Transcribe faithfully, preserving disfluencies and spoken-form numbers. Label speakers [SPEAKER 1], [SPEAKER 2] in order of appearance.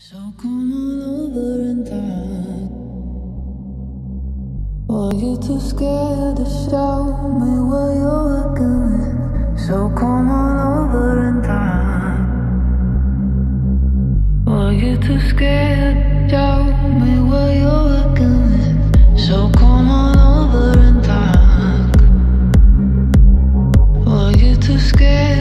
[SPEAKER 1] So come on over and talk. Or you too scared to show me what you're working with? So come on over and talk. Or you too scared to show me what you're working with? So come on over and talk. Or you too scared